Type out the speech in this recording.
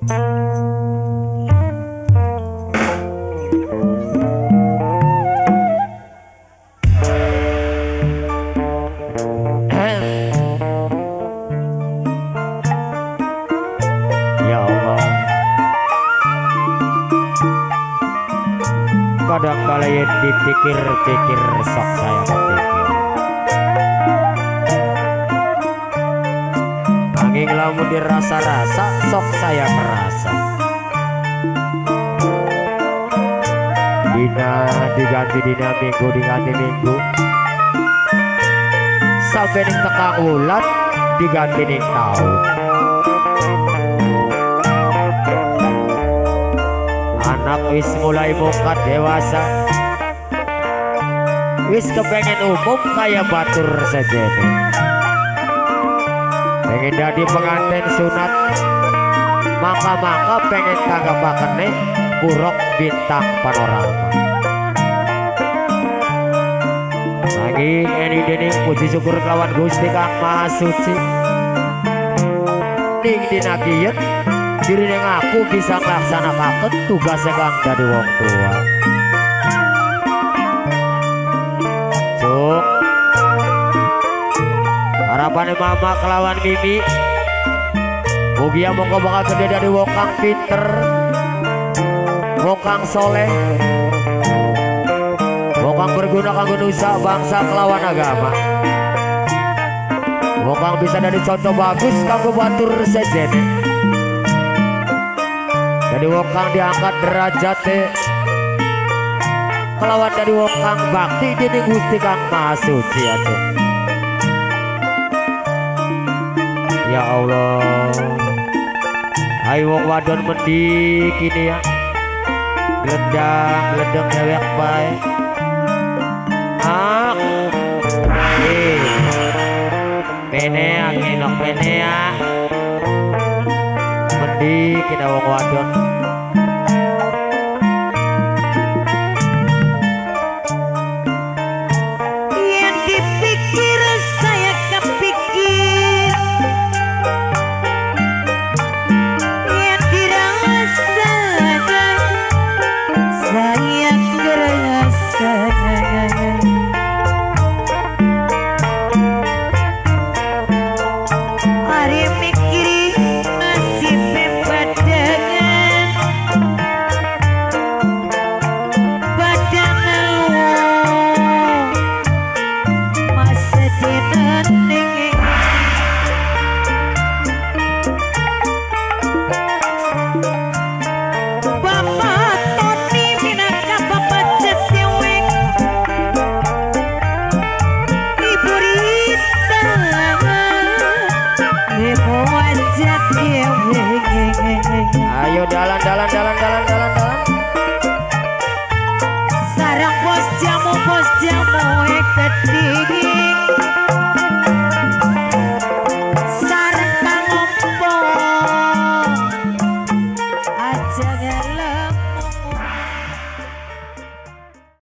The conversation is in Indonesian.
Kadang kalian dipikir-pikir sok saya berpikir angin lamun dirasa-rasa sok saya merasa dina diganti dina minggu diganti minggu sampai ning tekang ulat diganti ning tahun anak wis mulai mukat dewasa wis kepengen umum kayak batur sejene pengen jadi pengantin sunat maka pengen tanggapakane buruk bintang panorama lagi ini dening puji syukur kawan Gusti Kang Maha Suci ning dinakieun diri yang aku bisa melaksanakan tugasnya Kang dari wong tua cuk harapannya mama kelawan mimi mugia mongko bakal gede dari wong kang pinter wong kang soleh wong kang berguna kanggo nusa bangsa kelawan agama wong kang bisa dari contoh bagus kanggo batur sejene dari wong kang diangkat derajat kelawan dari wong kang bakti dening Gusti Kang Maha Suci atuh. Ya Allah hai wong wadon mendik ini ya gledang dewek bae penea nginok penea mendik kita wong wadon yang dipikir saya kepikir yang dirasa saya kerasa hari mikir masih pepadangan badan masa dinanti Bapak Tony minangka Bapak Cesewek Ibu Rita Ibu wajah dewek ayo dalan